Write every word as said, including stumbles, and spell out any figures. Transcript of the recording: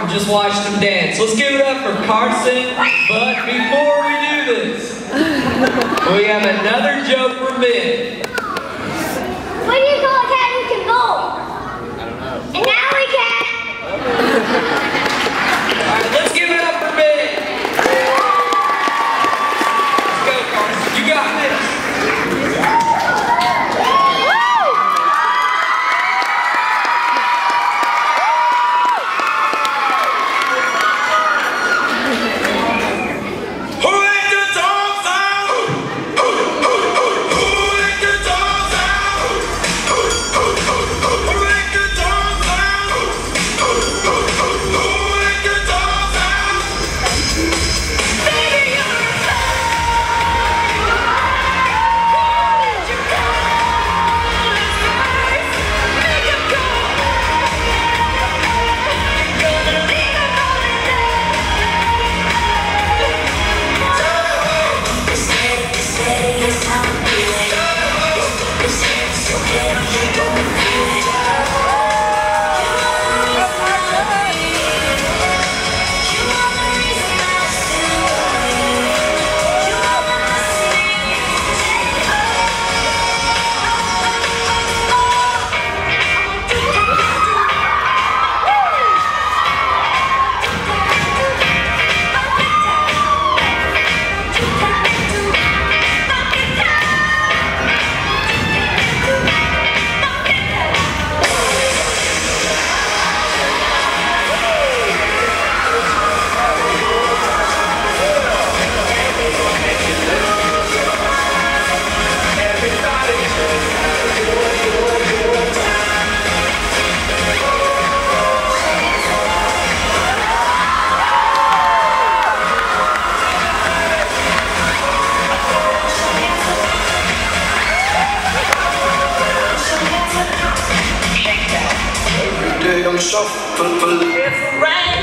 and just watch them dance. Let's give it up for Carson. But before we do this, we have another joke for Ben. What do you call a cat who can bowl? I don't know. An alley cat. All right, let's give it up for Ben. Let's go, Carson. You got this. I'm shuffling. It's rain.